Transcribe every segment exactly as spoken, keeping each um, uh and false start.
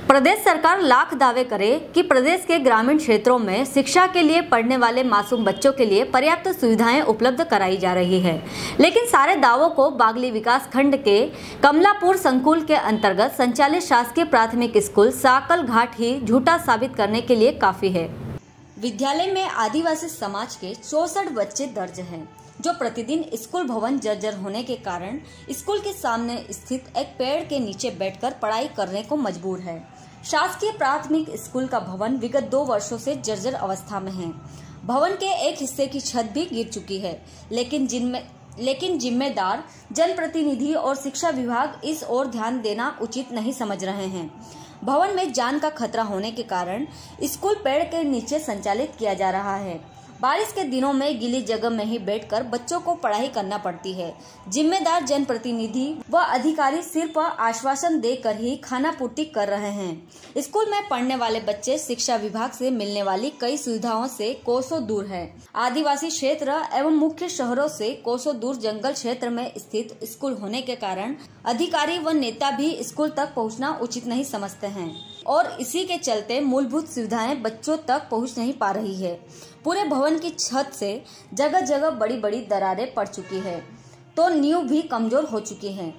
प्रदेश सरकार लाख दावे करे कि प्रदेश के ग्रामीण क्षेत्रों में शिक्षा के लिए पढ़ने वाले मासूम बच्चों के लिए पर्याप्त सुविधाएं उपलब्ध कराई जा रही है, लेकिन सारे दावों को बागली विकास खंड के कमलापुर संकुल के अंतर्गत संचालित शासकीय प्राथमिक स्कूल साकल घाट ही झूठा साबित करने के लिए काफी है। विद्यालय में आदिवासी समाज के चौसठ बच्चे दर्ज हैं, जो प्रतिदिन स्कूल भवन जर्जर होने के कारण स्कूल के सामने स्थित एक पेड़ के नीचे बैठकर पढ़ाई करने को मजबूर है। शासकीय प्राथमिक स्कूल का भवन विगत दो वर्षों से जर्जर अवस्था में है। भवन के एक हिस्से की छत भी गिर चुकी है, लेकिन जिनमें लेकिन जिम्मेदार जनप्रतिनिधि और शिक्षा विभाग इस ओर ध्यान देना उचित नहीं समझ रहे हैं। भवन में जान का खतरा होने के कारण स्कूल पेड़ के नीचे संचालित किया जा रहा है। बारिश के दिनों में गीली जगह में ही बैठकर बच्चों को पढ़ाई करना पड़ती है। जिम्मेदार जनप्रतिनिधि व अधिकारी सिर्फ आश्वासन देकर ही खाना पूर्ति कर रहे हैं। स्कूल में पढ़ने वाले बच्चे शिक्षा विभाग से मिलने वाली कई सुविधाओं से कोसों दूर है। आदिवासी क्षेत्र एवं मुख्य शहरों से कोसों दूर जंगल क्षेत्र में स्थित स्कूल होने के कारण अधिकारी व नेता भी स्कूल तक पहुँचना उचित नहीं समझते हैं और इसी के चलते मूलभूत सुविधाएं बच्चों तक पहुंच नहीं पा रही है। पूरे भवन की छत से जगह जगह बड़ी बड़ी दरारें पड़ चुकी है, तो नींव भी कमजोर हो चुकी है।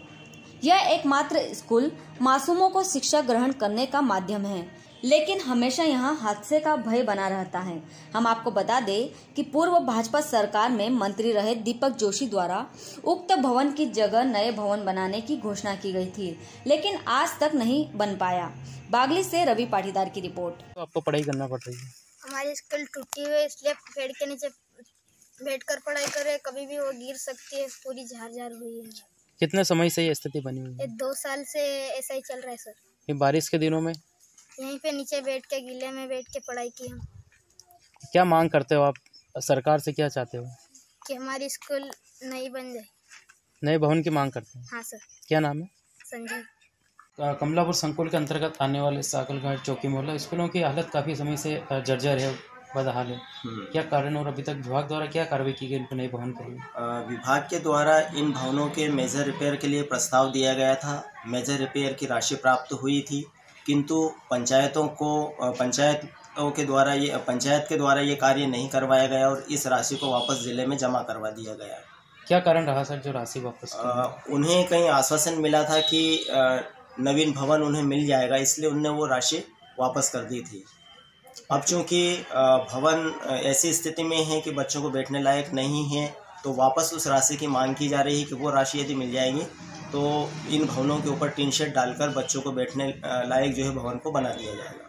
यह एकमात्र स्कूल मासूमों को शिक्षा ग्रहण करने का माध्यम है, लेकिन हमेशा यहाँ हादसे का भय बना रहता है। हम आपको बता दें कि पूर्व भाजपा सरकार में मंत्री रहे दीपक जोशी द्वारा उक्त भवन की जगह नए भवन बनाने की घोषणा की गई थी, लेकिन आज तक नहीं बन पाया। बागली से रवि पाटीदार की रिपोर्ट। तो आपको पढ़ाई करना पड़ रही है। हमारी स्कूल टूटी हुई है, इसलिए पेड़ के नीचे बैठकर पढ़ाई कर रहे, कभी भी वो गिर सकती है। पूरी झार झार हुई है। कितने समय से ये स्थिति बनी हुई है? दो साल से ऐसा ही चल रहा है सर। ये बारिश के दिनों में यहीं पे नीचे बैठ के गीले में बैठ के पढ़ाई की हम। क्या मांग करते हो आप? सरकार से क्या चाहते हो? कि हमारी स्कूल नई बन जाए। नए भवन की मांग करते हैं? हाँ सर। क्या नाम है? संजय। कमलापुर संकुल के अंतर्गत आने वाले साकल घाट चौकी मोहल्ला स्कूलों की हालत काफ़ी समय से जर्जर है, बदहाल है। क्या कारण और अभी तक विभाग द्वारा क्या कार्रवाई की गई इन नए भवन के लिए? विभाग के द्वारा इन भवनों के मेजर रिपेयर के लिए प्रस्ताव दिया गया था। मेजर रिपेयर की राशि प्राप्त हुई थी, किंतु पंचायतों को पंचायतों के द्वारा ये पंचायत के द्वारा ये कार्य नहीं करवाया गया और इस राशि को वापस जिले में जमा करवा दिया गया। क्या कारण रहा सर जो राशि वापस? उन्हें कहीं आश्वासन मिला था कि आ, नवीन भवन उन्हें मिल जाएगा, इसलिए उन्होंने वो राशि वापस कर दी थी। अब चूँकि भवन ऐसी स्थिति में है कि बच्चों को बैठने लायक नहीं है, तो वापस उस राशि की मांग की जा रही है कि वो राशि यदि मिल जाएगी तो इन भवनों के ऊपर टीन शेड डालकर बच्चों को बैठने लायक जो है भवन को बना दिया जाएगा।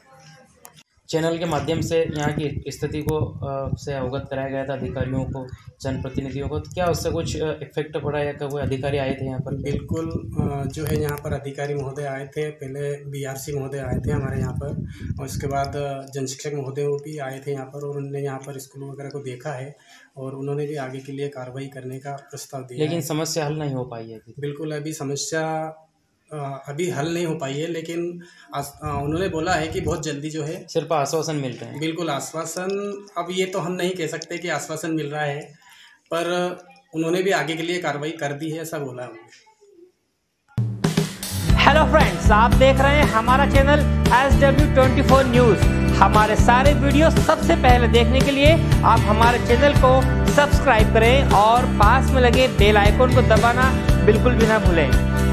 चैनल के माध्यम से यहाँ की स्थिति को से अवगत कराया गया था अधिकारियों को, जनप्रतिनिधियों को। क्या उससे कुछ इफेक्ट पड़ा या क्या कोई अधिकारी आए थे यहाँ पर? बिल्कुल, जो है यहाँ पर अधिकारी महोदय आए थे। पहले बीआरसी महोदय आए थे हमारे यहाँ पर, और उसके बाद जन शिक्षक महोदय भी आए थे यहाँ पर, और उन्होंने यहाँ पर स्कूल वगैरह को देखा है और उन्होंने भी आगे के लिए कार्रवाई करने का प्रस्ताव दिया। लेकिन समस्या हल नहीं हो पाई है? बिल्कुल, अभी समस्या अभी हल नहीं हो पाई है, लेकिन उन्होंने बोला है कि बहुत जल्दी जो है सिर्फ आश्वासन मिल रहे हैं। बिल्कुल आश्वासन, अब ये तो हम नहीं कह सकते कि आश्वासन मिल रहा है, पर उन्होंने भी आगे के लिए कार्रवाई कर दी है, ऐसा बोला है। हेलो फ्रेंड्स, आप देख रहे हैं हमारा channel S W twenty four news. हमारे सारे वीडियो सबसे पहले देखने के लिए आप हमारे चैनल को सब्सक्राइब करें और पास में लगे बेल आइकन को दबाना बिल्कुल भी ना भूलें।